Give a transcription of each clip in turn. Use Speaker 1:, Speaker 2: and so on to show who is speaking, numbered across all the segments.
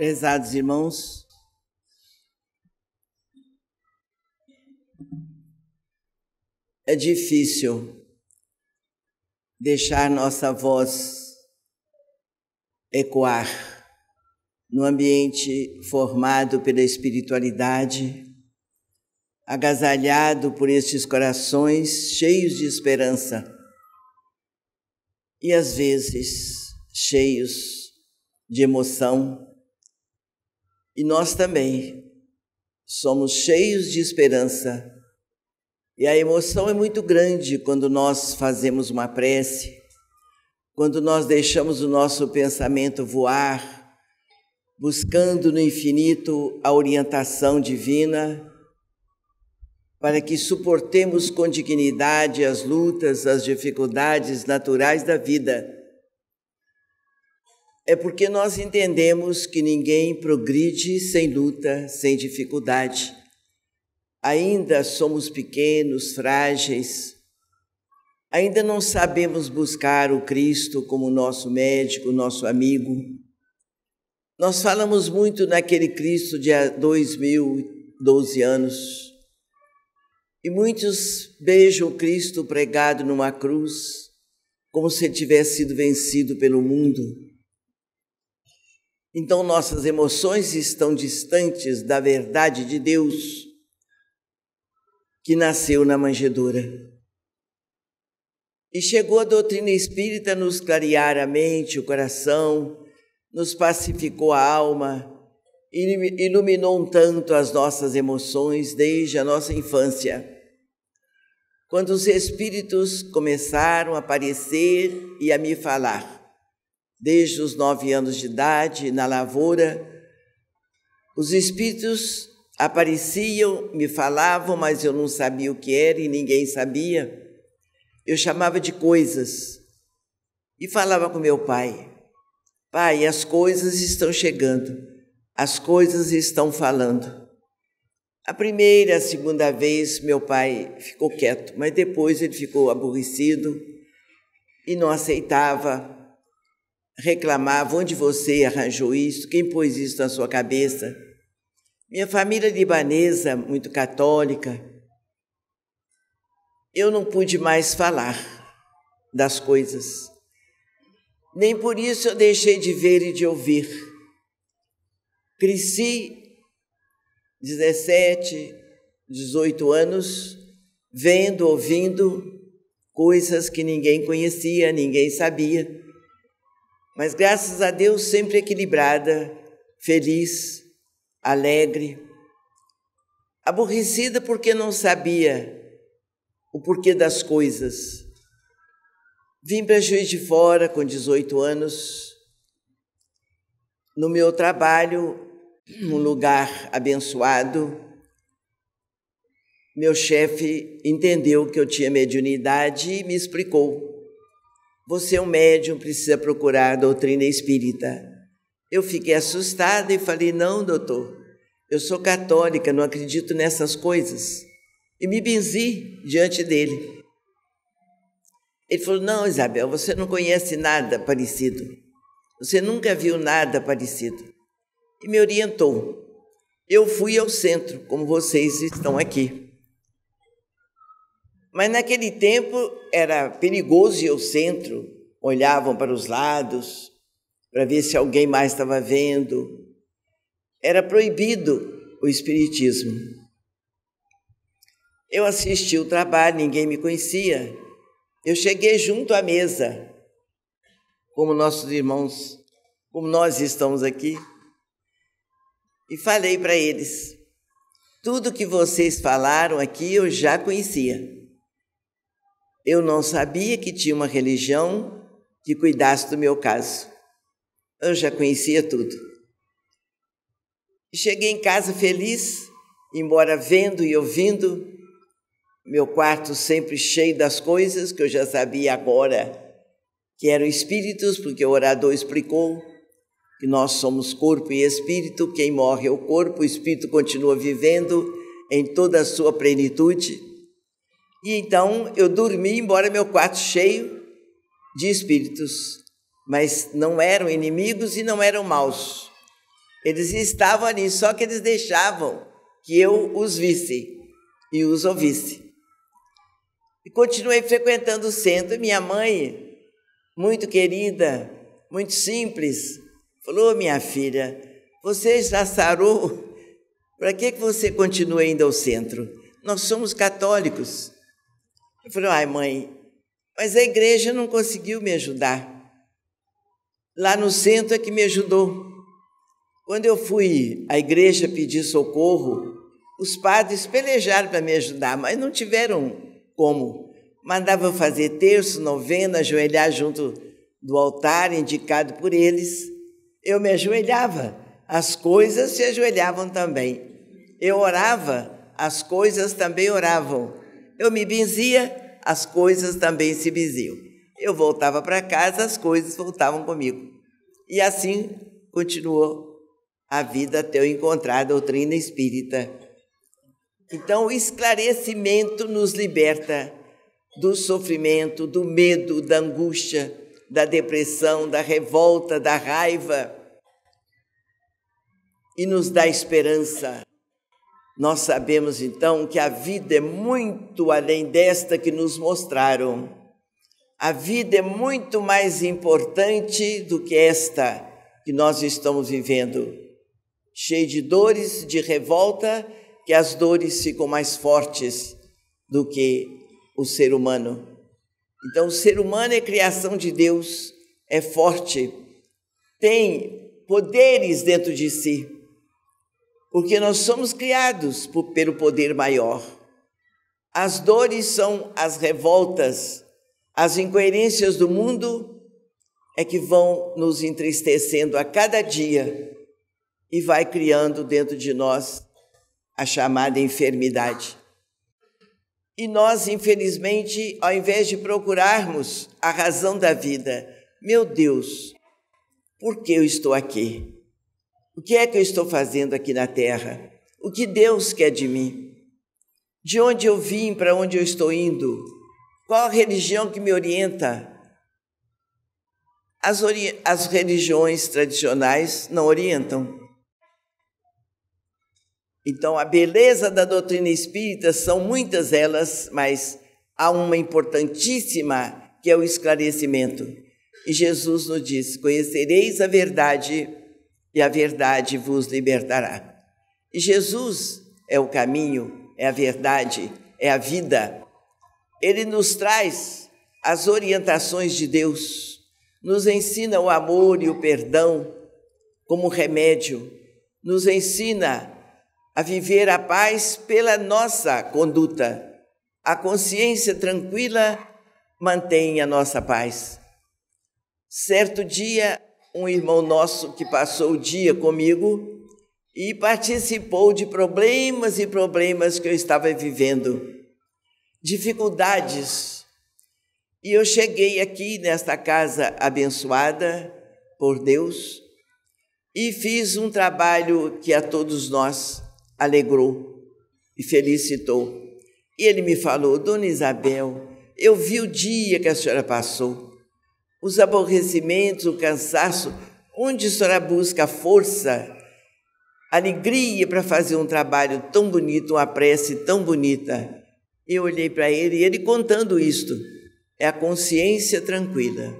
Speaker 1: Prezados irmãos, é difícil deixar nossa voz ecoar no ambiente formado pela espiritualidade, agasalhado por estes corações cheios de esperança e às vezes cheios de emoção. E nós também somos cheios de esperança. E a emoção é muito grande quando nós fazemos uma prece, quando nós deixamos o nosso pensamento voar, buscando no infinito a orientação divina, para que suportemos com dignidade as lutas, as dificuldades naturais da vida. É porque nós entendemos que ninguém progride sem luta, sem dificuldade. Ainda somos pequenos, frágeis, ainda não sabemos buscar o Cristo como nosso médico, nosso amigo. Nós falamos muito naquele Cristo de há 2012 anos, e muitos beijam o Cristo pregado numa cruz, como se ele tivesse sido vencido pelo mundo. Então nossas emoções estão distantes da verdade de Deus, que nasceu na manjedoura. E chegou a doutrina espírita nos clarear a mente, o coração, nos pacificou a alma, iluminou um tanto as nossas emoções desde a nossa infância. Quando os espíritos começaram a aparecer e a me falar, desde os 9 anos de idade, na lavoura, os espíritos apareciam, me falavam, mas eu não sabia o que era e ninguém sabia. Eu chamava de coisas e falava com meu pai. Pai, as coisas estão chegando, as coisas estão falando. A primeira, a segunda vez, meu pai ficou quieto, mas depois ele ficou aborrecido e não aceitava. Reclamava: onde você arranjou isso? Quem pôs isso na sua cabeça? Minha família libanesa, muito católica, eu não pude mais falar das coisas. Nem por isso eu deixei de ver e de ouvir. Cresci 17, 18 anos, vendo, ouvindo coisas que ninguém conhecia, ninguém sabia. Mas graças a Deus sempre equilibrada, feliz, alegre, aborrecida porque não sabia o porquê das coisas. Vim para Juiz de Fora com 18 anos, no meu trabalho, um lugar abençoado. Meu chefe entendeu que eu tinha mediunidade e me explicou: você é um médium, precisa procurar a doutrina espírita. Eu fiquei assustada e falei: não, doutor, eu sou católica, não acredito nessas coisas. E me benzi diante dele. Ele falou: não, Isabel, você não conhece nada parecido. Você nunca viu nada parecido. E me orientou. Eu fui ao centro, como vocês estão aqui. Mas naquele tempo era perigoso ir ao centro, olhavam para os lados para ver se alguém mais estava vendo. Era proibido o espiritismo. Eu assisti o trabalho, ninguém me conhecia. Eu cheguei junto à mesa, como nossos irmãos, como nós estamos aqui, e falei para eles: tudo que vocês falaram aqui eu já conhecia. Eu não sabia que tinha uma religião que cuidasse do meu caso. Eu já conhecia tudo. E cheguei em casa feliz, embora vendo e ouvindo, meu quarto sempre cheio das coisas que eu já sabia agora, que eram espíritos, porque o orador explicou que nós somos corpo e espírito, quem morre é o corpo, o espírito continua vivendo em toda a sua plenitude. E então eu dormi, embora meu quarto cheio de espíritos, mas não eram inimigos e não eram maus. Eles estavam ali, só que eles deixavam que eu os visse e os ouvisse. E continuei frequentando o centro. E minha mãe, muito querida, muito simples, falou: minha filha, você já sarou? Para que você continua indo ao centro? Nós somos católicos. Eu falei: ai, mãe, mas a igreja não conseguiu me ajudar. Lá no centro é que me ajudou. Quando eu fui à igreja pedir socorro, os padres pelejaram para me ajudar, mas não tiveram como. Mandava eu fazer terço, novena, ajoelhar junto do altar indicado por eles. Eu me ajoelhava, as coisas se ajoelhavam também. Eu orava, as coisas também oravam. Eu me benzia, as coisas também se benziam. Eu voltava para casa, as coisas voltavam comigo. E assim continuou a vida até eu encontrar a doutrina espírita. Então, o esclarecimento nos liberta do sofrimento, do medo, da angústia, da depressão, da revolta, da raiva, e nos dá esperança. Nós sabemos, então, que a vida é muito além desta que nos mostraram. A vida é muito mais importante do que esta que nós estamos vivendo. Cheia de dores, de revolta, que as dores ficam mais fortes do que o ser humano. Então, o ser humano é criação de Deus, é forte, tem poderes dentro de si, porque nós somos criados pelo poder maior. As dores são as revoltas, as incoerências do mundo é que vão nos entristecendo a cada dia e vai criando dentro de nós a chamada enfermidade. E nós, infelizmente, ao invés de procurarmos a razão da vida, meu Deus, por que eu estou aqui? O que é que eu estou fazendo aqui na Terra? O que Deus quer de mim? De onde eu vim, para onde eu estou indo? Qual a religião que me orienta? As religiões tradicionais não orientam. Então, a beleza da doutrina espírita são muitas elas, mas há uma importantíssima, que é o esclarecimento. E Jesus nos diz: conhecereis a verdade, e a verdade vos libertará. E Jesus é o caminho, é a verdade, é a vida. Ele nos traz as orientações de Deus, nos ensina o amor e o perdão como remédio, nos ensina a viver a paz pela nossa conduta. A consciência tranquila mantém a nossa paz. Certo dia, um irmão nosso que passou o dia comigo e participou de problemas e problemas que eu estava vivendo, dificuldades. E eu cheguei aqui nesta casa abençoada por Deus e fiz um trabalho que a todos nós alegrou e felicitou. E ele me falou: Dona Isabel, eu vi o dia que a senhora passou, os aborrecimentos, o cansaço, onde a senhora busca força, alegria para fazer um trabalho tão bonito, uma prece tão bonita. Eu olhei para ele e ele contando isto. É a consciência tranquila.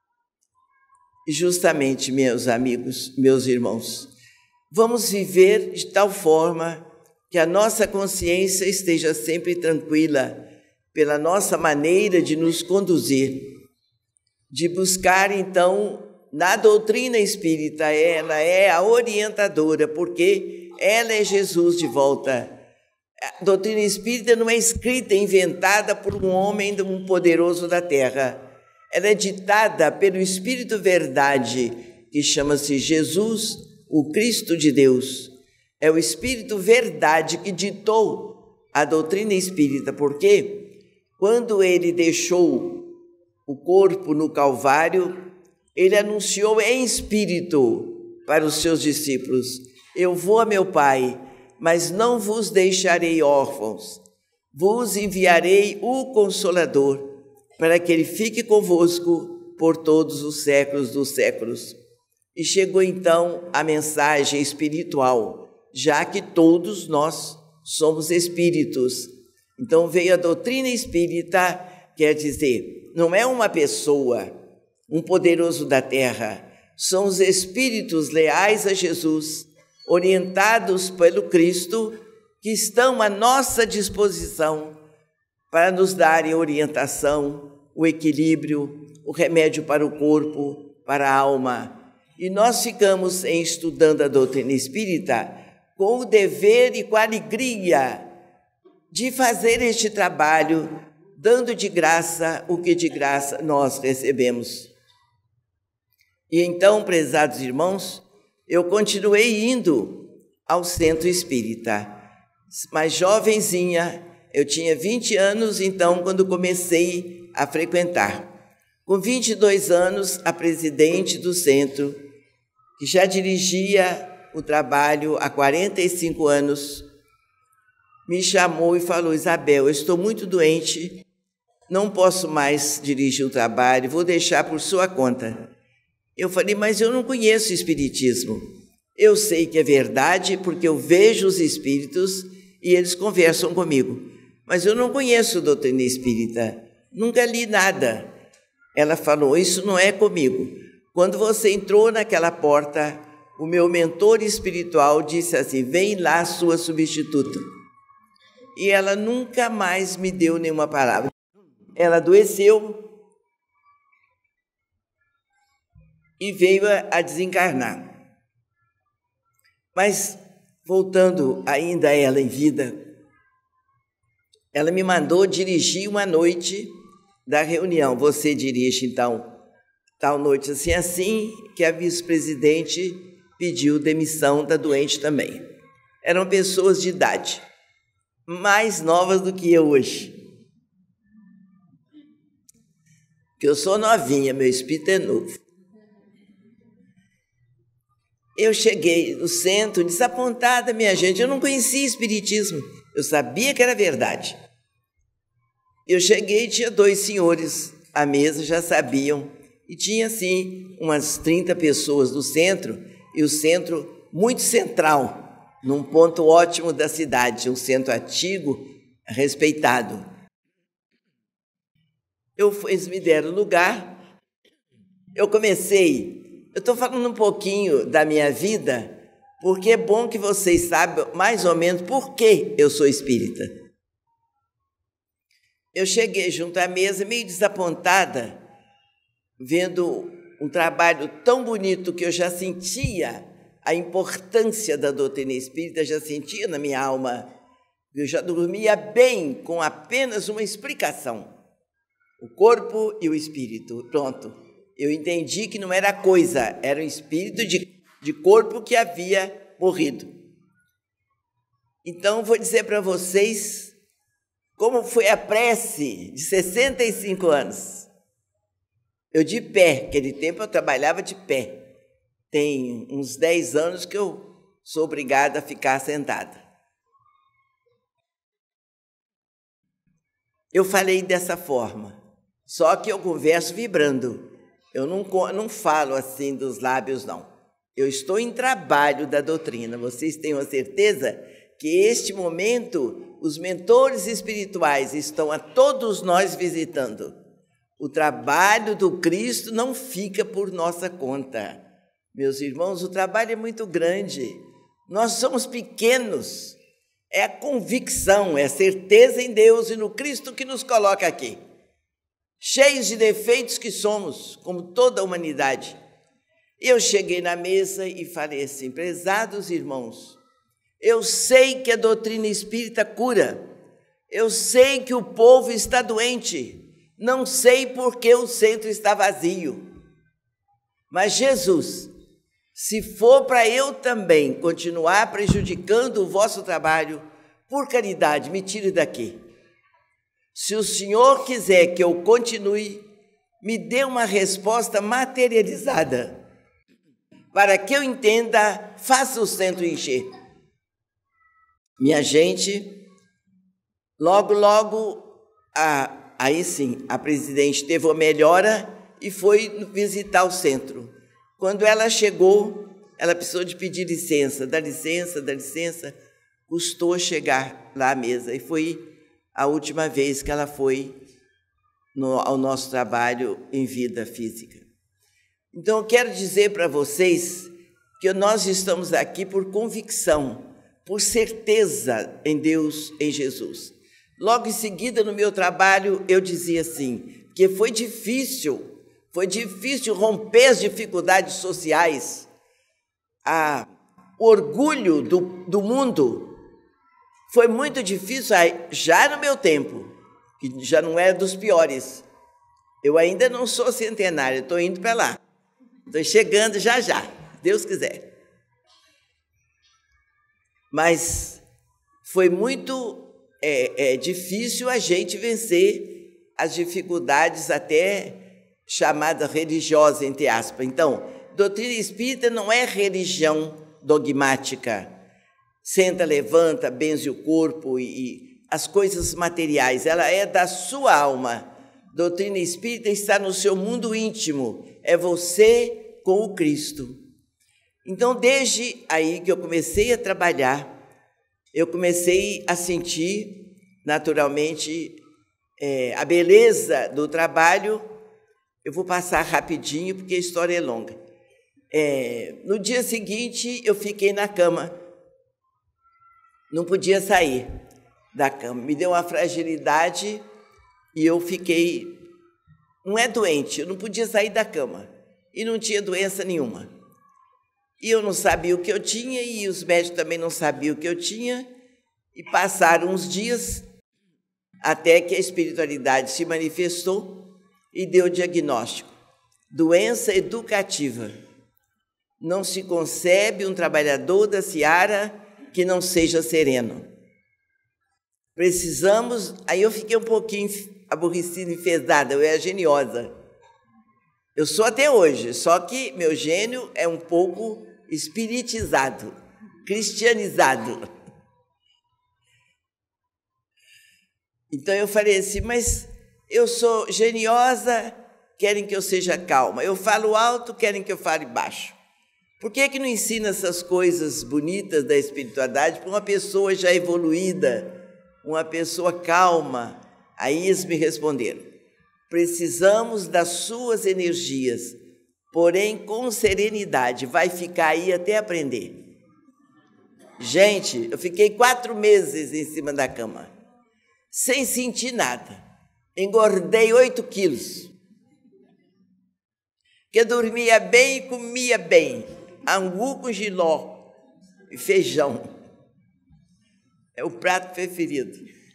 Speaker 1: E justamente, meus amigos, meus irmãos, vamos viver de tal forma que a nossa consciência esteja sempre tranquila pela nossa maneira de nos conduzir, de buscar, então, na doutrina espírita, ela é a orientadora, porque ela é Jesus de volta. A doutrina espírita não é escrita, inventada por um homem, um poderoso da terra. Ela é ditada pelo Espírito Verdade, que chama-se Jesus, o Cristo de Deus. É o Espírito Verdade que ditou a doutrina espírita, porque quando ele deixou o corpo no Calvário, ele anunciou em espírito para os seus discípulos: eu vou a meu Pai, mas não vos deixarei órfãos, vos enviarei o Consolador, para que ele fique convosco por todos os séculos dos séculos. E chegou então a mensagem espiritual, já que todos nós somos espíritos. Então veio a doutrina espírita, quer dizer, não é uma pessoa, um poderoso da terra, são os espíritos leais a Jesus, orientados pelo Cristo, que estão à nossa disposição para nos darem orientação, o equilíbrio, o remédio para o corpo, para a alma. E nós ficamos estudando a doutrina espírita com o dever e com a alegria de fazer este trabalho, dando de graça o que de graça nós recebemos. E então, prezados irmãos, eu continuei indo ao centro espírita. Mas jovenzinha, eu tinha 20 anos, então, quando comecei a frequentar. Com 22 anos, a presidente do centro, que já dirigia o trabalho há 45 anos, me chamou e falou: Isabel, eu estou muito doente, não posso mais dirigir o trabalho, vou deixar por sua conta. Eu falei: mas eu não conheço o espiritismo. Eu sei que é verdade porque eu vejo os espíritos e eles conversam comigo. Mas eu não conheço a doutrina espírita, nunca li nada. Ela falou: isso não é comigo. Quando você entrou naquela porta, o meu mentor espiritual disse assim: vem lá, sua substituta. E ela nunca mais me deu nenhuma palavra. Ela adoeceu e veio a desencarnar. Mas, voltando ainda a ela em vida, ela me mandou dirigir uma noite da reunião. Você dirige, então, tal noite assim, assim, que a vice-presidente pediu demissão da doente também. Eram pessoas de idade, mais novas do que eu hoje. Porque eu sou novinha, meu espírito é novo. Eu cheguei no centro desapontada, minha gente, eu não conhecia espiritismo, eu sabia que era verdade. Eu cheguei e tinha 2 senhores à mesa, já sabiam, e tinha, assim, umas 30 pessoas no centro, e o centro muito central, num ponto ótimo da cidade, um centro antigo, respeitado. Eles me deram lugar, eu estou falando um pouquinho da minha vida, porque é bom que vocês saibam mais ou menos por que eu sou espírita. Eu cheguei junto à mesa meio desapontada, vendo um trabalho tão bonito que eu já sentia a importância da doutrina espírita, já sentia na minha alma. Eu já dormia bem com apenas uma explicação. O corpo e o espírito, pronto. Eu entendi que não era coisa, era um espírito de corpo que havia morrido. Então, vou dizer para vocês como foi a prece de 65 anos. Eu de pé, naquele tempo eu trabalhava de pé. Tem uns 10 anos que eu sou obrigada a ficar sentada. Eu falei dessa forma, só que eu converso vibrando. Eu não falo assim dos lábios, não. Eu estou em trabalho da doutrina. Vocês tenham a certeza que este momento os mentores espirituais estão a todos nós visitando. O trabalho do Cristo não fica por nossa conta. Meus irmãos, o trabalho é muito grande. Nós somos pequenos. É a convicção, é a certeza em Deus e no Cristo que nos coloca aqui. Cheios de defeitos que somos, como toda a humanidade. Eu cheguei na mesa e falei assim: prezados irmãos, eu sei que a doutrina espírita cura, eu sei que o povo está doente, não sei por que o centro está vazio. Mas Jesus, se for para eu também continuar prejudicando o vosso trabalho, por caridade, me tire daqui. Se o Senhor quiser que eu continue, me dê uma resposta materializada, para que eu entenda, faça o centro encher. Minha gente, logo, aí sim, a presidente teve uma melhora e foi visitar o centro. Quando ela chegou, ela precisou de pedir licença, dá licença, custou chegar lá à mesa. E foi a última vez que ela foi ao nosso trabalho em vida física. Então, eu quero dizer para vocês que nós estamos aqui por convicção, por certeza em Deus, em Jesus. Logo em seguida, no meu trabalho, eu dizia assim, que foi difícil romper as dificuldades sociais, o orgulho do mundo. Foi muito difícil, já no meu tempo, que já não era dos piores. Eu ainda não sou centenária, estou indo para lá. Estou chegando já, Deus quiser. Mas foi muito difícil a gente vencer as dificuldades até chamada religiosa, entre aspas. Então, doutrina espírita não é religião dogmática. Senta, levanta, benze o corpo e as coisas materiais. Ela é da sua alma. Doutrina espírita está no seu mundo íntimo. É você com o Cristo. Então, desde aí que eu comecei a trabalhar, eu comecei a sentir, naturalmente, a beleza do trabalho. Eu vou passar rapidinho, porque a história é longa. No dia seguinte, eu fiquei na cama. Não podia sair da cama. Me deu uma fragilidade e eu fiquei... Não é doente, eu não podia sair da cama. E não tinha doença nenhuma. E eu não sabia o que eu tinha, e os médicos também não sabiam o que eu tinha. E passaram uns dias até que a espiritualidade se manifestou e deu o diagnóstico. Doença educativa. Não se concebe um trabalhador da seara que não seja sereno. Precisamos... Aí eu fiquei um pouquinho aborrecida, enfesada, eu era geniosa. Eu sou até hoje, só que meu gênio é um pouco espiritizado, cristianizado. Então eu falei assim, mas eu sou geniosa, querem que eu seja calma. Eu falo alto, querem que eu fale baixo. Por que não ensina essas coisas bonitas da espiritualidade para uma pessoa já evoluída, uma pessoa calma? Aí eles me responderam, precisamos das suas energias, porém com serenidade, vai ficar aí até aprender. Gente, eu fiquei 4 meses em cima da cama, sem sentir nada. Engordei 8 quilos. Que eu dormia bem e comia bem. Angu com jiló e feijão. É o prato preferido.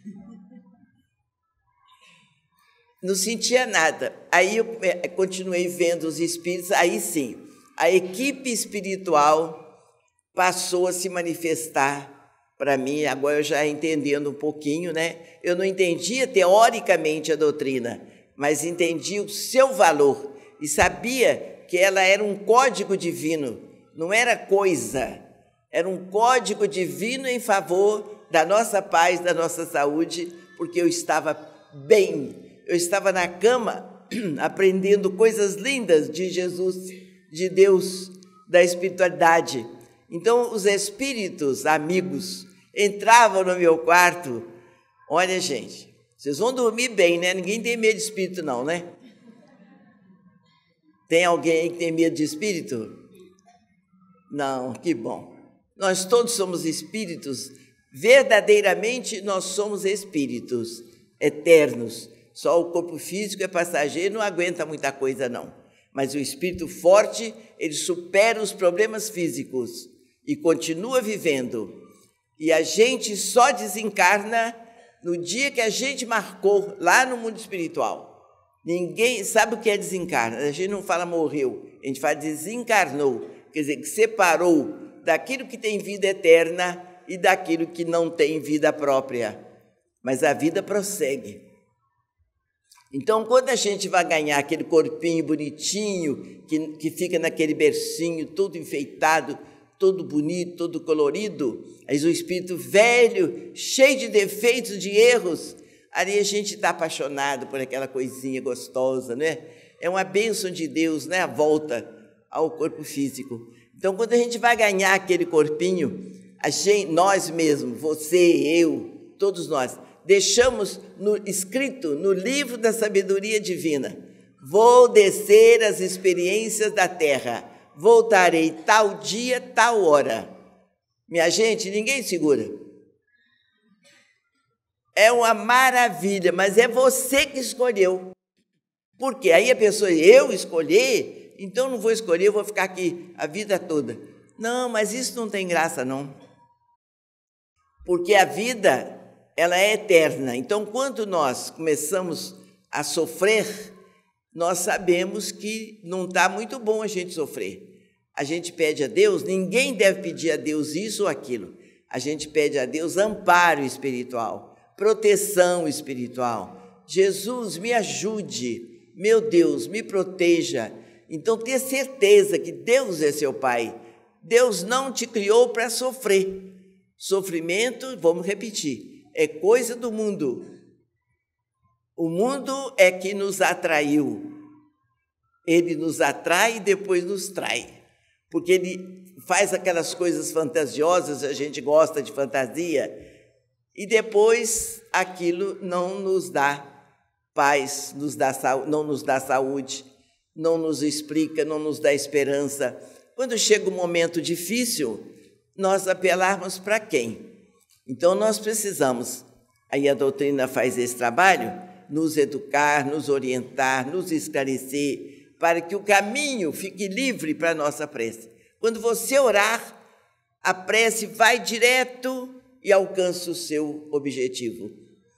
Speaker 1: Não sentia nada. Aí eu continuei vendo os espíritos. Aí sim, a equipe espiritual passou a se manifestar para mim. Agora eu já entendendo um pouquinho, né? Eu não entendia teoricamente a doutrina, mas entendi o seu valor e sabia que ela era um código divino. Não era coisa, era um código divino em favor da nossa paz, da nossa saúde, porque eu estava bem, eu estava na cama aprendendo coisas lindas de Jesus, de Deus, da espiritualidade. Então, os espíritos amigos entravam no meu quarto. Olha, gente, vocês vão dormir bem, né? Ninguém tem medo de espírito, não, né? Tem alguém aí que tem medo de espírito? Não, que bom. Nós todos somos espíritos, verdadeiramente nós somos espíritos eternos. Só o corpo físico é passageiro, não aguenta muita coisa, não. Mas o espírito forte, ele supera os problemas físicos e continua vivendo. E a gente só desencarna no dia que a gente marcou lá no mundo espiritual. Ninguém sabe o que é desencarna. A gente não fala morreu, a gente fala desencarnou. Quer dizer, que separou daquilo que tem vida eterna e daquilo que não tem vida própria. Mas a vida prossegue. Então, quando a gente vai ganhar aquele corpinho bonitinho, que fica naquele bercinho todo enfeitado, todo bonito, todo colorido, aí o espírito velho, cheio de defeitos, de erros, ali a gente está apaixonado por aquela coisinha gostosa, né? É uma bênção de Deus, né? A volta ao corpo físico. Então, quando a gente vai ganhar aquele corpinho, nós mesmos, você, eu, todos nós, deixamos escrito no livro da sabedoria divina: vou descer as experiências da terra, voltarei tal dia, tal hora. Minha gente, ninguém segura. É uma maravilha, mas é você que escolheu. Por quê? Aí a pessoa, eu escolhi, então não vou escolher, eu vou ficar aqui a vida toda. Não, mas isso não tem graça, não. Porque a vida, ela é eterna. Então, quando nós começamos a sofrer, nós sabemos que não está muito bom a gente sofrer. A gente pede a Deus, ninguém deve pedir a Deus isso ou aquilo. A gente pede a Deus amparo espiritual, proteção espiritual. Jesus, me ajude. Meu Deus, me proteja. Então, tenha certeza que Deus é seu Pai. Deus não te criou para sofrer. Sofrimento, vamos repetir, é coisa do mundo. O mundo é que nos atraiu. Ele nos atrai e depois nos trai. Porque ele faz aquelas coisas fantasiosas, a gente gosta de fantasia, e depois aquilo não nos dá paz, não nos dá saúde, não nos explica, não nos dá esperança. Quando chega um momento difícil, nós apelarmos para quem? Então, nós precisamos, aí a doutrina faz esse trabalho, nos educar, nos orientar, nos esclarecer, para que o caminho fique livre para a nossa prece. Quando você orar, a prece vai direto e alcança o seu objetivo.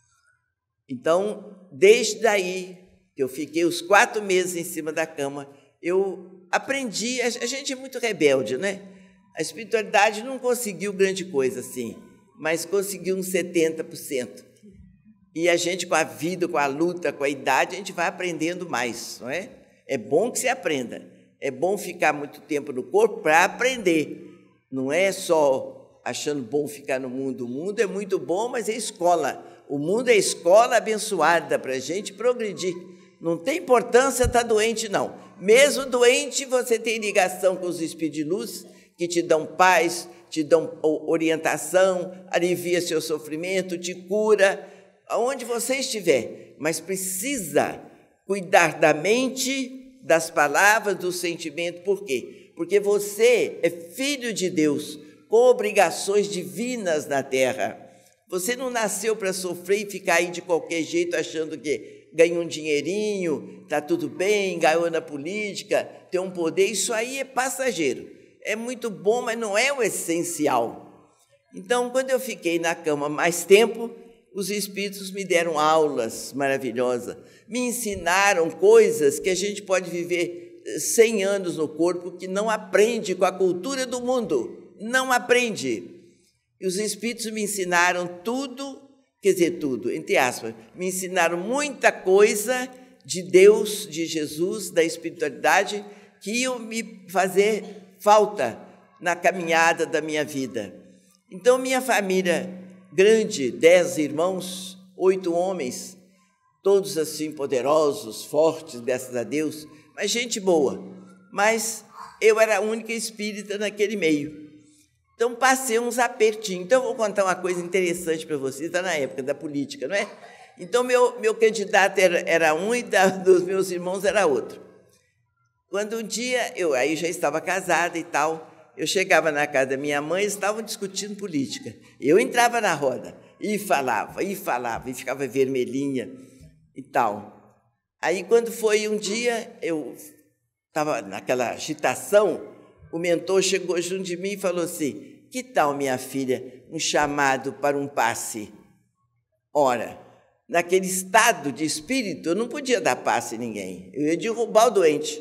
Speaker 1: Então, desde daí, que eu fiquei os 4 meses em cima da cama, eu aprendi, a gente é muito rebelde, né? A espiritualidade não conseguiu grande coisa assim, mas conseguiu uns 70%. E a gente, com a vida, com a luta, com a idade, a gente vai aprendendo mais, não é? É bom que você aprenda. É bom ficar muito tempo no corpo para aprender. Não é só achando bom ficar no mundo. O mundo é muito bom, mas é escola. O mundo é escola abençoada para a gente progredir. Não tem importância estar doente, não. Mesmo doente, você tem ligação com os espíritos de luz, que te dão paz, te dão orientação, alivia seu sofrimento, te cura, aonde você estiver. Mas precisa cuidar da mente, das palavras, do sentimento. Por quê? Porque você é filho de Deus, com obrigações divinas na terra. Você não nasceu para sofrer e ficar aí de qualquer jeito achando que ganha um dinheirinho, está tudo bem, ganhou na política, tem um poder. Isso aí é passageiro. É muito bom, mas não é o essencial. Então, quando eu fiquei na cama mais tempo, os espíritos me deram aulas maravilhosas, me ensinaram coisas que a gente pode viver 100 anos no corpo, que não aprende com a cultura do mundo, não aprende. E os espíritos me ensinaram tudo, quer dizer, tudo, entre aspas, me ensinaram muita coisa de Deus, de Jesus, da espiritualidade, que iam me fazer falta na caminhada da minha vida. Então, minha família grande, 10 irmãos, 8 homens, todos assim poderosos, fortes, graças a Deus, mas gente boa. Mas eu era a única espírita naquele meio. Então, passei uns apertinhos. Então, eu vou contar uma coisa interessante para vocês, está na época da política, não é? Então, meu candidato era um e dos meus irmãos era outro. Quando um dia, aí já estava casada e tal, eu chegava na casa da minha mãe, eles estavam discutindo política. Eu entrava na roda e falava, e ficava vermelhinha e tal. Aí, quando foi um dia, eu estava naquela agitação, o mentor chegou junto de mim e falou assim: que tal, minha filha, um chamado para um passe? Ora, naquele estado de espírito, eu não podia dar passe a ninguém, eu ia derrubar o doente.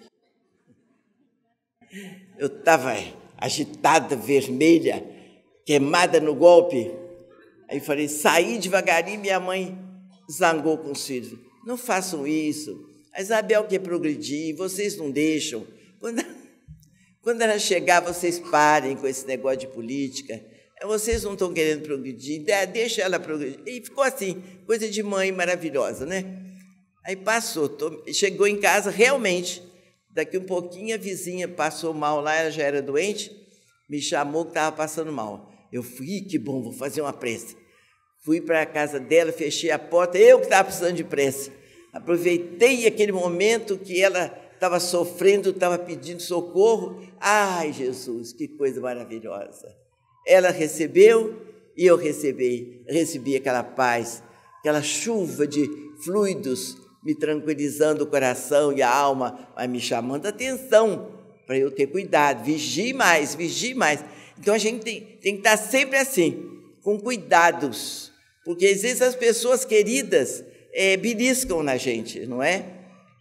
Speaker 1: Eu estava agitada, vermelha, queimada no golpe. Aí falei, saí devagarinho, minha mãe zangou com os filhos. Não façam isso, a Isabel quer progredir, vocês não deixam. Quando ela chegar, vocês parem com esse negócio de política. Vocês não estão querendo progredir, deixa ela progredir. E ficou assim, coisa de mãe maravilhosa, né? Aí passou, chegou em casa, realmente, Daqui um pouquinho a vizinha passou mal lá, ela já era doente, me chamou que estava passando mal. Eu fui, que bom, vou fazer uma prece. Fui para a casa dela, fechei a porta, eu que estava precisando de prece. Aproveitei aquele momento que ela estava sofrendo, estava pedindo socorro. Ai, Jesus, que coisa maravilhosa. Ela recebeu e eu recebi aquela paz, aquela chuva de fluidos me tranquilizando o coração e a alma, mas me chamando a atenção para eu ter cuidado, vigie mais. Então a gente tem que estar sempre assim, com cuidados, porque às vezes as pessoas queridas beliscam na gente, não é?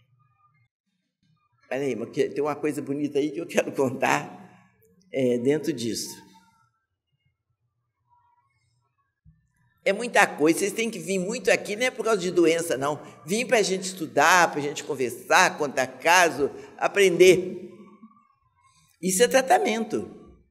Speaker 1: Peraí, tem uma coisa bonita aí que eu quero contar dentro disso. É muita coisa, vocês têm que vir muito aqui, não é por causa de doença, não. Vim para a gente estudar, para a gente conversar, contar caso, aprender. Isso é tratamento.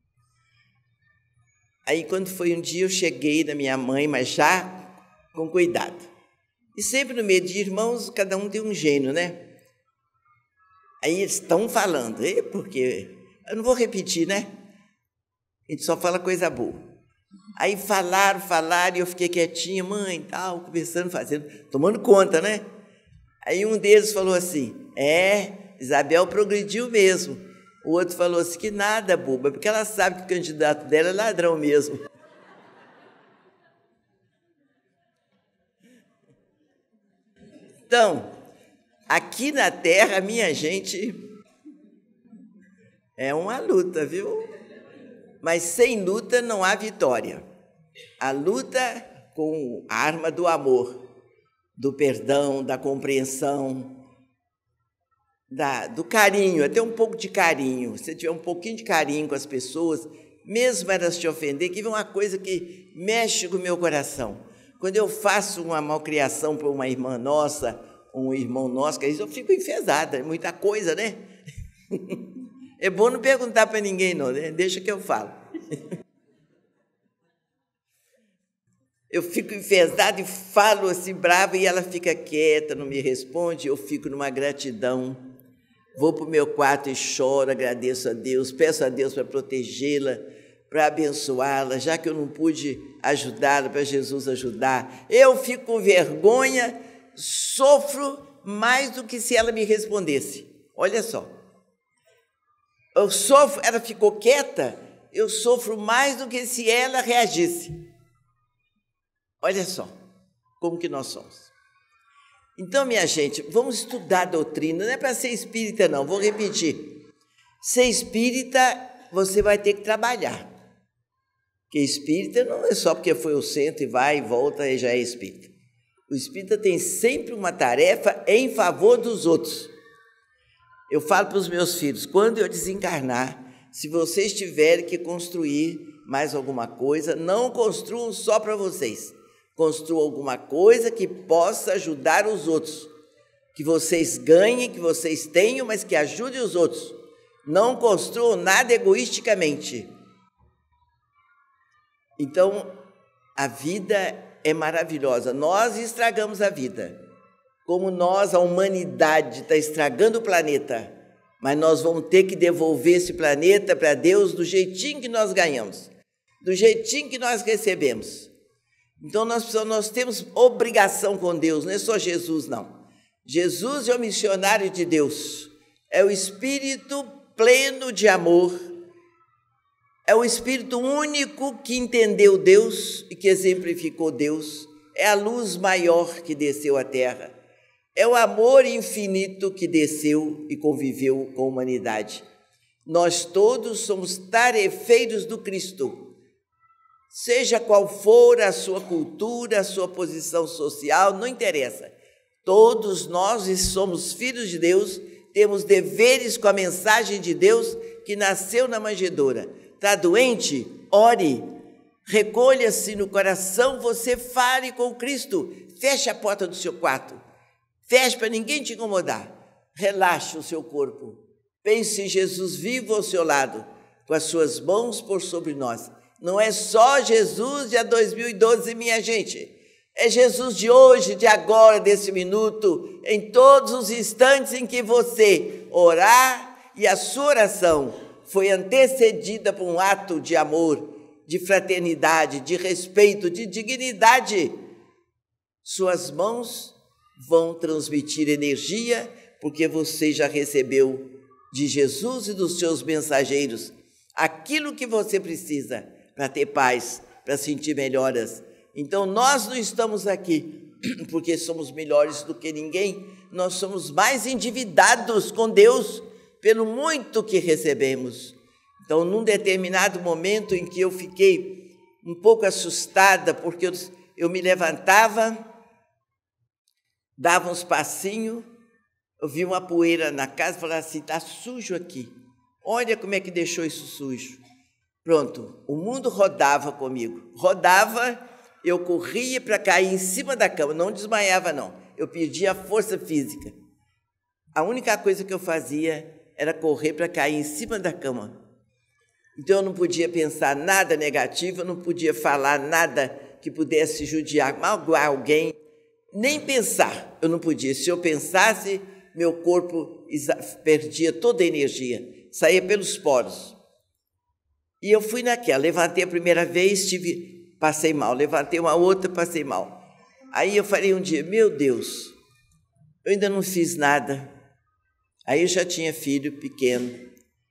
Speaker 1: Aí, quando foi um dia, eu cheguei da minha mãe, mas já com cuidado. E sempre no meio de irmãos, cada um tem um gênio, né? Aí eles estão falando, porque eu não vou repetir, né? A gente só fala coisa boa. Aí falaram, e eu fiquei quietinha, mãe, tal, conversando, fazendo, tomando conta, né? Aí um deles falou assim, Isabel progrediu mesmo. O outro falou assim, que nada, boba, porque ela sabe que o candidato dela é ladrão mesmo. Então, aqui na Terra, minha gente, é uma luta, viu? Mas sem luta não há vitória. A luta com a arma do amor, do perdão, da compreensão, do carinho, até um pouco de carinho. Se tiver um pouquinho de carinho com as pessoas, mesmo elas te ofender, que é uma coisa que mexe com o meu coração. Quando eu faço uma malcriação para uma irmã nossa, um irmão nosso, que eu fico enfesada, é muita coisa, né? É bom não perguntar para ninguém, não, né? Deixa que eu falo. Eu fico enfesada e falo assim, brava, e ela fica quieta, não me responde, eu fico numa gratidão. Vou para o meu quarto e choro, agradeço a Deus, peço a Deus para protegê-la, para abençoá-la, já que eu não pude ajudá-la, para Jesus ajudar. Eu fico com vergonha, sofro mais do que se ela me respondesse. Olha só. Eu sofro, ela ficou quieta, eu sofro mais do que se ela reagisse. Olha só como que nós somos. Então, minha gente, vamos estudar a doutrina, não é para ser espírita, não, vou repetir. Ser espírita, você vai ter que trabalhar. Porque espírita não é só porque foi ao centro e vai e volta e já é espírita. O espírita tem sempre uma tarefa em favor dos outros. Eu falo para os meus filhos, quando eu desencarnar, se vocês tiverem que construir mais alguma coisa, não construam só para vocês. Construam alguma coisa que possa ajudar os outros. Que vocês ganhem, que vocês tenham, mas que ajude os outros. Não construam nada egoisticamente. Então, a vida é maravilhosa. Nós estragamos a vida. Como nós, a humanidade, está estragando o planeta, mas nós vamos ter que devolver esse planeta para Deus do jeitinho que nós ganhamos, do jeitinho que nós recebemos. Então, nós temos obrigação com Deus, não é só Jesus, não. Jesus é o missionário de Deus, é o Espírito pleno de amor, é o Espírito único que entendeu Deus e que exemplificou Deus, é a luz maior que desceu à terra. É o amor infinito que desceu e conviveu com a humanidade. Nós todos somos tarefeiros do Cristo. Seja qual for a sua cultura, a sua posição social, não interessa. Todos nós somos filhos de Deus, temos deveres com a mensagem de Deus que nasceu na manjedoura. Está doente? Ore. Recolha-se no coração, você fale com Cristo. Feche a porta do seu quarto. Feche para ninguém te incomodar. Relaxe o seu corpo. Pense em Jesus vivo ao seu lado, com as suas mãos por sobre nós. Não é só Jesus de 2012, minha gente. É Jesus de hoje, de agora, desse minuto, em todos os instantes em que você orar e a sua oração foi antecedida por um ato de amor, de fraternidade, de respeito, de dignidade, suas mãos vão transmitir energia, porque você já recebeu de Jesus e dos seus mensageiros aquilo que você precisa para ter paz, para sentir melhoras. Então, nós não estamos aqui porque somos melhores do que ninguém, nós somos mais endividados com Deus pelo muito que recebemos. Então, num determinado momento em que eu fiquei um pouco assustada, porque eu me levantava, dava uns passinhos, eu vi uma poeira na casa e falava assim, está sujo aqui, olha como é que deixou isso sujo. Pronto, o mundo rodava comigo, rodava, eu corria para cair em cima da cama, não desmaiava não, eu perdia a força física. A única coisa que eu fazia era correr para cair em cima da cama. Então eu não podia pensar nada negativo, eu não podia falar nada que pudesse judiar, magoar alguém, nem pensar, eu não podia. Se eu pensasse, meu corpo perdia toda a energia, saía pelos poros. E eu fui naquela, levantei a primeira vez, passei mal, levantei uma outra, passei mal. Aí eu falei um dia, meu Deus, eu ainda não fiz nada. Aí eu já tinha filho pequeno.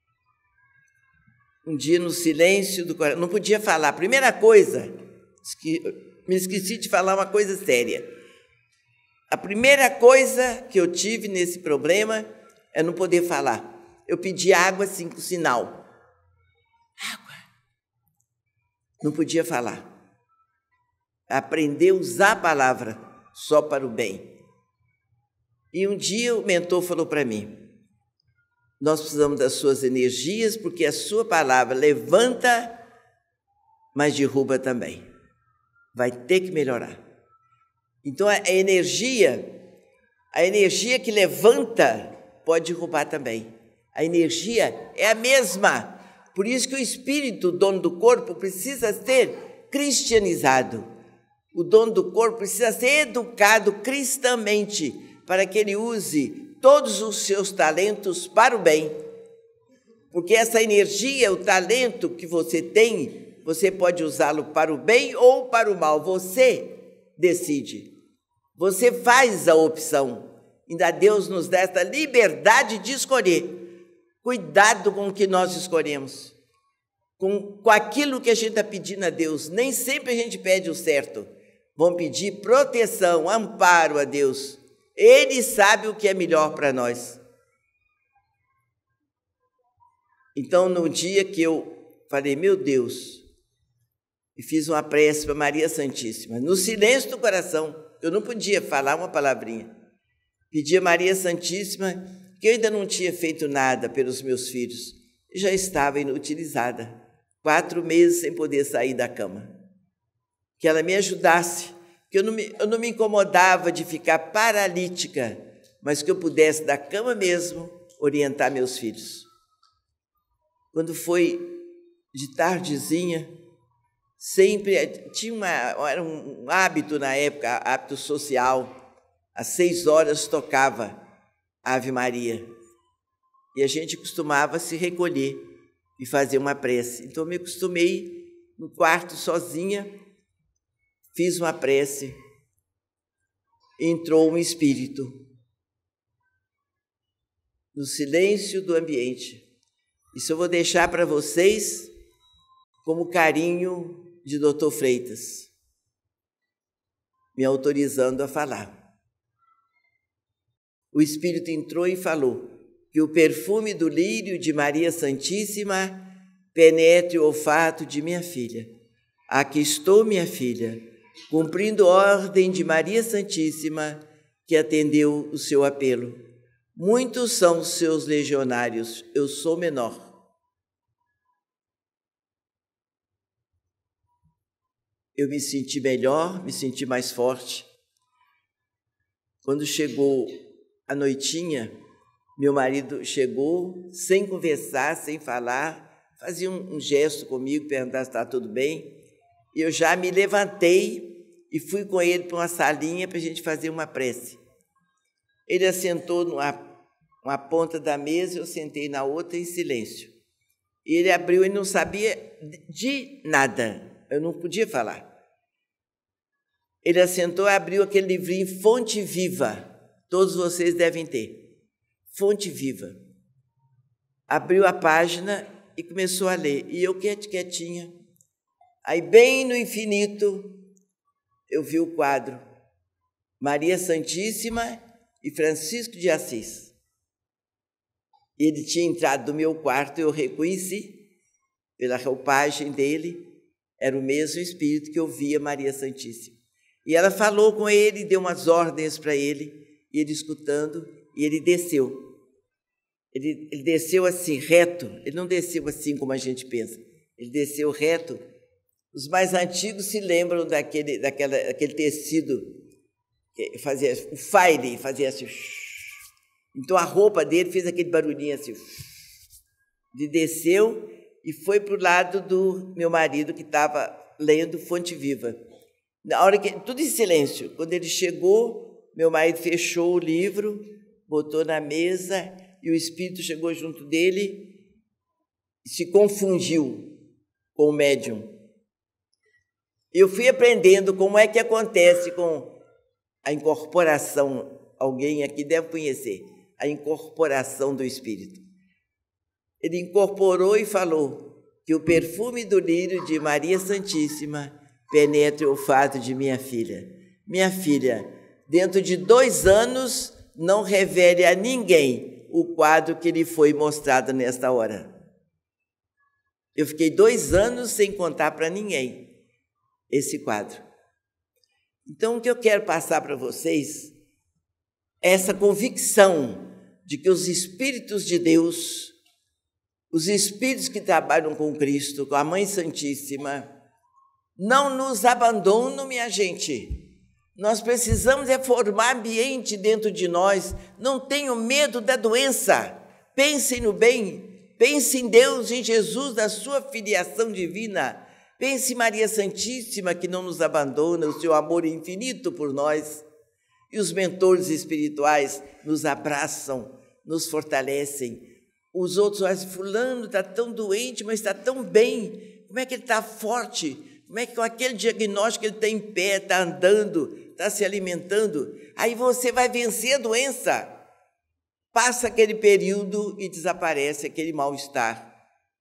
Speaker 1: Um dia, no silêncio do coração, não podia falar. A primeira coisa, me esqueci de falar uma coisa séria. A primeira coisa que eu tive nesse problema é não poder falar. Eu pedi água assim, com sinal. Água. Não podia falar. Aprender a usar a palavra só para o bem. E um dia o mentor falou para mim, nós precisamos das suas energias, porque a sua palavra levanta, mas derruba também. Vai ter que melhorar. Então, a energia que levanta pode derrubar também. A energia é a mesma. Por isso que o espírito, o dono do corpo, precisa ser cristianizado. O dono do corpo precisa ser educado cristamente, para que ele use todos os seus talentos para o bem. Porque essa energia, o talento que você tem, você pode usá-lo para o bem ou para o mal. Você decide. Você faz a opção. Ainda Deus nos dá essa liberdade de escolher. Cuidado com o que nós escolhemos. Com aquilo que a gente está pedindo a Deus. Nem sempre a gente pede o certo. Vamos pedir proteção, amparo a Deus. Ele sabe o que é melhor para nós. Então, no dia que eu falei, meu Deus, e fiz uma prece para Maria Santíssima, no silêncio do coração, eu não podia falar uma palavrinha. Pedi a Maria Santíssima, que eu ainda não tinha feito nada pelos meus filhos, já estava inutilizada, 4 meses sem poder sair da cama. Que ela me ajudasse, que eu não me incomodava de ficar paralítica, mas que eu pudesse, da cama mesmo, orientar meus filhos. Quando foi de tardezinha, sempre era um hábito na época, hábito social, às 6 horas tocava Ave Maria, e a gente costumava se recolher e fazer uma prece. Então, eu me acostumei no quarto sozinha, fiz uma prece, entrou um espírito no silêncio do ambiente. Isso eu vou deixar para vocês como carinho de Dr. Freitas, me autorizando a falar. O espírito entrou e falou que o perfume do lírio de Maria Santíssima penetre o olfato de minha filha. Aqui estou, minha filha, cumprindo ordem de Maria Santíssima, que atendeu o seu apelo. Muitos são os seus legionários, eu sou menor. Eu me senti melhor, me senti mais forte. Quando chegou a noitinha, meu marido chegou, sem conversar, sem falar, fazia um gesto comigo, perguntar se está tudo bem. Eu já me levantei e fui com ele para uma salinha para a gente fazer uma prece. Ele assentou uma ponta da mesa, eu sentei na outra em silêncio. E ele abriu e não sabia de nada, eu não podia falar. Ele assentou e abriu aquele livrinho Fonte Viva, todos vocês devem ter, Fonte Viva. Abriu a página e começou a ler, e eu quietinha. Aí, bem no infinito, eu vi o quadro Maria Santíssima e Francisco de Assis. Ele tinha entrado no meu quarto, eu reconheci, pela roupagem dele, era o mesmo espírito que eu via Maria Santíssima. E ela falou com ele, deu umas ordens para ele, e ele escutando, e ele desceu. Ele desceu assim, reto, ele não desceu assim como a gente pensa, ele desceu reto. Os mais antigos se lembram daquele tecido que fazia o file, fazia assim. Então a roupa dele fez aquele barulhinho assim. Ele desceu e foi para o lado do meu marido, que estava lendo Fonte Viva. Na hora que tudo em silêncio. Quando ele chegou, meu marido fechou o livro, botou na mesa e o espírito chegou junto dele e se confundiu com o médium. Eu fui aprendendo como é que acontece com a incorporação. Alguém aqui deve conhecer a incorporação do espírito. Ele incorporou e falou que o perfume do lírio de Maria Santíssima penetre o olfato de minha filha. Minha filha, dentro de 2 anos, não revele a ninguém o quadro que lhe foi mostrado nesta hora. Eu fiquei 2 anos sem contar para ninguém esse quadro. Então, o que eu quero passar para vocês é essa convicção de que os Espíritos de Deus, os Espíritos que trabalham com Cristo, com a Mãe Santíssima, não nos abandonam, minha gente. Nós precisamos formar ambiente dentro de nós. Não tenham medo da doença. Pensem no bem. Pensem em Deus, em Jesus, na sua filiação divina. Pense em Maria Santíssima, que não nos abandona, o seu amor infinito por nós. E os mentores espirituais nos abraçam, nos fortalecem. Os outros olham, fulano está tão doente, mas está tão bem. Como é que ele está forte? Como é que com aquele diagnóstico ele está em pé, está andando, está se alimentando? Aí você vai vencer a doença. Passa aquele período e desaparece aquele mal-estar.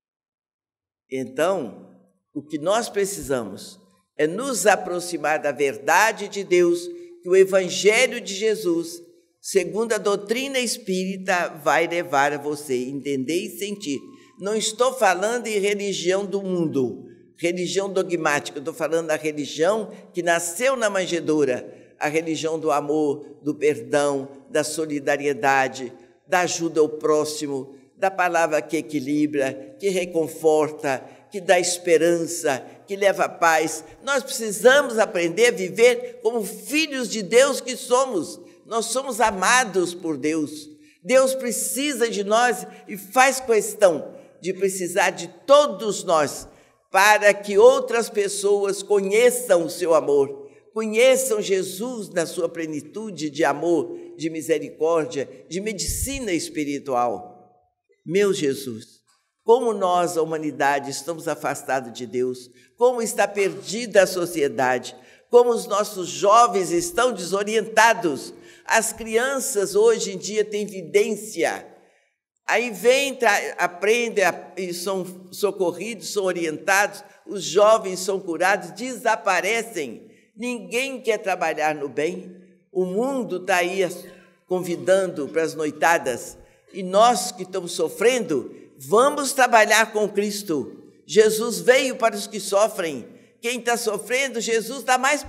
Speaker 1: Então, o que nós precisamos é nos aproximar da verdade de Deus, que o Evangelho de Jesus, segundo a doutrina espírita, vai levar a você a entender e sentir. Não estou falando em religião do mundo, religião dogmática, estou falando da religião que nasceu na manjedoura, a religião do amor, do perdão, da solidariedade, da ajuda ao próximo, da palavra que equilibra, que reconforta, que dá esperança, que leva paz. Nós precisamos aprender a viver como filhos de Deus que somos. Nós somos amados por Deus. Deus precisa de nós e faz questão de precisar de todos nós para que outras pessoas conheçam o seu amor, conheçam Jesus na sua plenitude de amor, de misericórdia, de medicina espiritual. Meu Jesus, como nós, a humanidade, estamos afastados de Deus, como está perdida a sociedade, como os nossos jovens estão desorientados. As crianças hoje em dia têm vidência, aí vêm, aprendem e são socorridos, são orientados, os jovens são curados, desaparecem. Ninguém quer trabalhar no bem. O mundo está aí convidando para as noitadas, e nós que estamos sofrendo, vamos trabalhar com Cristo. Jesus veio para os que sofrem. Quem está sofrendo, Jesus está mais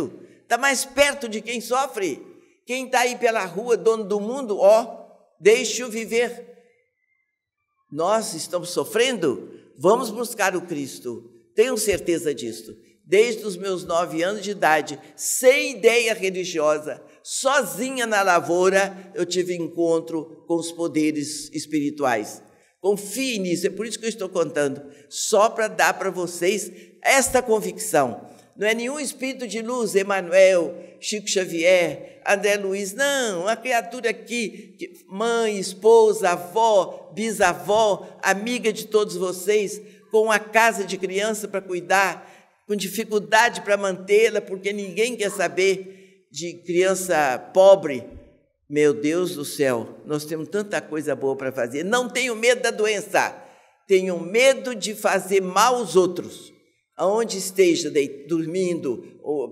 Speaker 1: perto de quem sofre. Quem está aí pela rua, dono do mundo, deixe-o viver. Nós estamos sofrendo, vamos buscar o Cristo. Tenho certeza disso. Desde os meus 9 anos de idade, sem ideia religiosa, sozinha na lavoura, eu tive encontro com os poderes espirituais. Confie nisso, é por isso que eu estou contando, só para dar para vocês esta convicção. Não é nenhum espírito de luz, Emmanuel, Chico Xavier, André Luiz, não, uma criatura aqui, mãe, esposa, avó, bisavó, amiga de todos vocês, com uma casa de criança para cuidar, com dificuldade para mantê-la, porque ninguém quer saber de criança pobre. Meu Deus do céu, nós temos tanta coisa boa para fazer. Não tenho medo da doença, tenho medo de fazer mal aos outros. Aonde esteja dormindo,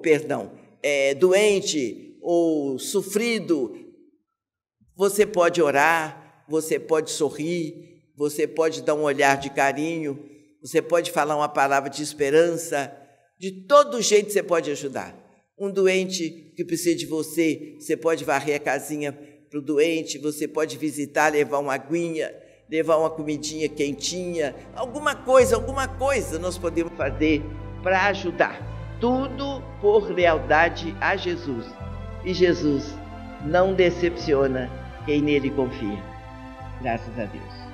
Speaker 1: doente ou sofrido, você pode orar, você pode sorrir, você pode dar um olhar de carinho, você pode falar uma palavra de esperança. De todo jeito você pode ajudar. Um doente que precisa de você, você pode varrer a casinha para o doente, você pode visitar, levar uma aguinha, levar uma comidinha quentinha, alguma coisa nós podemos fazer para ajudar. Tudo por lealdade a Jesus. E Jesus não decepciona quem nele confia. Graças a Deus.